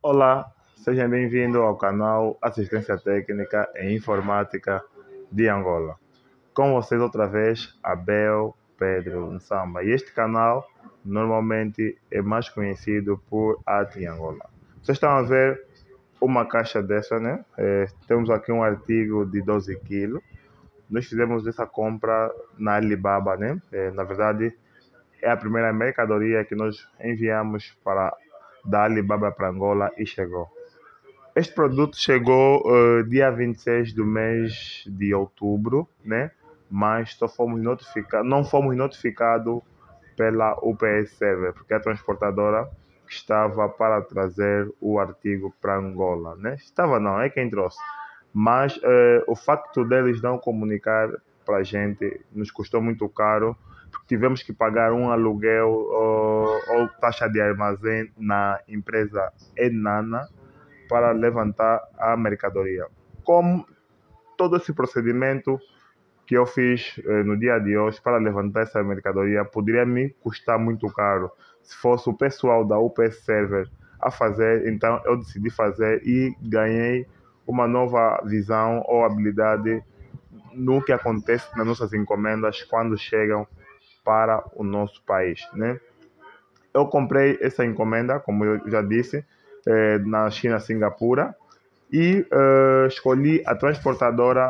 Olá, seja bem-vindo ao canal Assistência Técnica em Informática de Angola. Com vocês outra vez, Abel Pedro Nsamba. E este canal normalmente é mais conhecido por Arte em Angola. Vocês estão a ver uma caixa dessa, né? Temos aqui um artigo de 12 quilos. Nós fizemos essa compra na Alibaba, né? Na verdade, é a primeira mercadoria que nós enviamos da Alibaba para Angola e chegou. Este produto chegou dia 26 do mês de outubro, né? Mas não fomos notificados pela UPS Server, porque é a transportadora que estava para trazer o artigo para Angola, né? Estava não, é quem trouxe. Mas o facto deles não comunicar para a gente nos custou muito caro, porque tivemos que pagar um aluguel ou taxa de armazém na empresa Enana para levantar a mercadoria. Como todo esse procedimento que eu fiz no dia de hoje para levantar essa mercadoria poderia me custar muito caro. Se fosse o pessoal da UPS Server a fazer, então eu decidi fazer e ganhei uma nova visão ou habilidade no que acontece nas nossas encomendas quando chegam para o nosso país, né? Eu comprei essa encomenda, como eu já disse, na China, Singapura, e escolhi a transportadora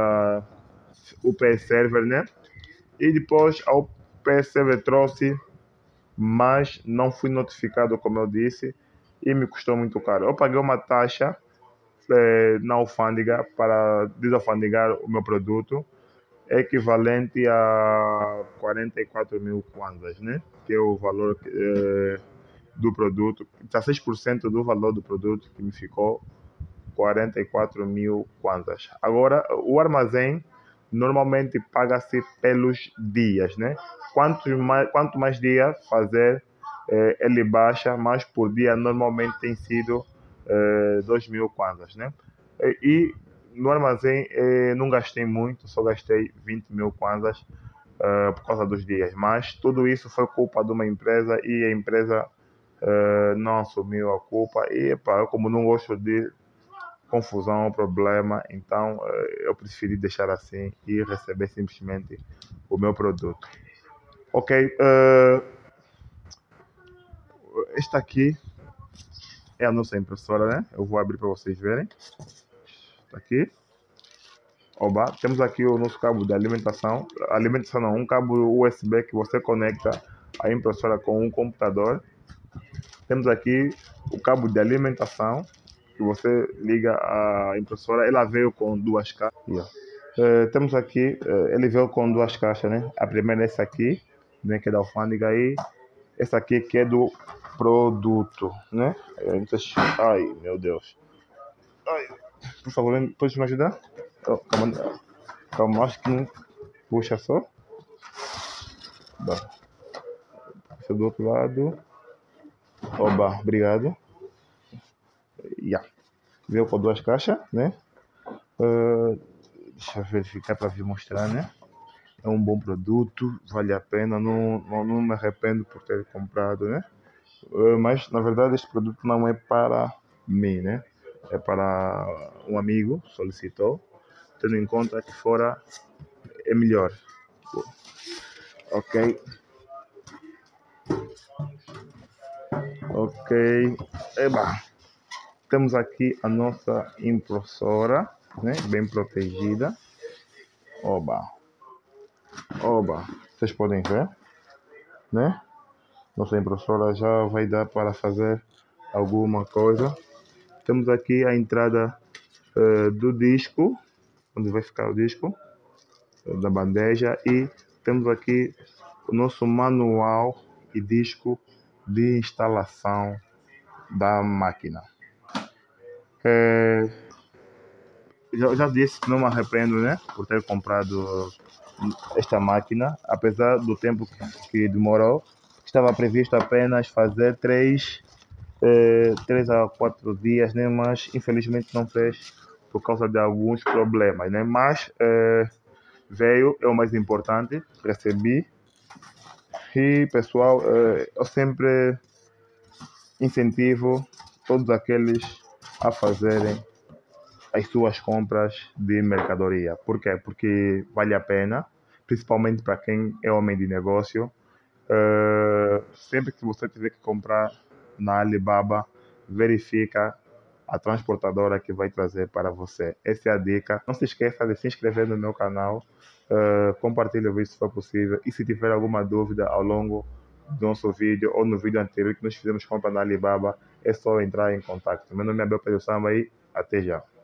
UPS Server, né? E depois a UPS Server trouxe, mas não fui notificado, como eu disse, e me custou muito caro. Eu paguei uma taxa na alfândega para desalfandegar o meu produto, equivalente a 44 mil kwanzas, né? Que é o valor do produto, 16% do valor do produto que me ficou 44 mil kwanzas. Agora, o armazém normalmente paga-se pelos dias, né? Quanto mais dias fazer, ele baixa, mas por dia normalmente tem sido 2 mil kwanzas, né? E no armazém não gastei muito, só gastei 20 mil kwanzas por causa dos dias, mas tudo isso foi culpa de uma empresa e a empresa não assumiu a culpa e eu como não gosto de confusão ou problema, então eu preferi deixar assim e receber simplesmente o meu produto. Ok, esta aqui é a nossa impressora, né? Eu vou abrir para vocês verem. Está aqui. Oba, temos aqui o nosso cabo de alimentação. Alimentação não, um cabo USB que você conecta a impressora com um computador. Temos aqui o cabo de alimentação que você liga a impressora. Ela veio com duas caixas. Temos aqui, ele veio com duas caixas, né? A primeira é essa aqui, né, que é da alfândega, e essa aqui que é do produto, né? Ai, meu Deus. Ai, por favor, pode me ajudar? Oh, calma, acho que não puxa só. Puxa do outro lado. Oba, obrigado. Veio com duas caixas, né? Deixa eu verificar para vir mostrar, né? É um bom produto, vale a pena, não me arrependo por ter comprado, né? Mas na verdade este produto não é para mim, né? É para um amigo, solicitou, tendo em conta que fora é melhor. Ok. Eba. Temos aqui a nossa impressora, né? Bem protegida. Oba. Vocês podem ver, né? Nossa impressora já vai dar para fazer alguma coisa. Temos aqui a entrada do disco, onde vai ficar o disco da bandeja, e temos aqui o nosso manual e disco de instalação da máquina. Já disse que não me arrependo, né, por ter comprado esta máquina, apesar do tempo que demorou. Estava previsto apenas fazer 3 a 4 dias, né, mas infelizmente não fez por causa de alguns problemas, né, mas veio, é o mais importante, recebi. E pessoal, eu sempre incentivo todos aqueles a fazerem as suas compras de mercadoria. Por quê? Porque vale a pena, principalmente para quem é homem de negócio. Sempre que você tiver que comprar na Alibaba, verifica a transportadora que vai trazer para você. Essa é a dica. Não se esqueça de se inscrever no meu canal, compartilhe o vídeo se for possível, e se tiver alguma dúvida ao longo do nosso vídeo ou no vídeo anterior que nós fizemos compra na Alibaba, é só entrar em contato. Meu nome é Abel Pedro Samba e até já.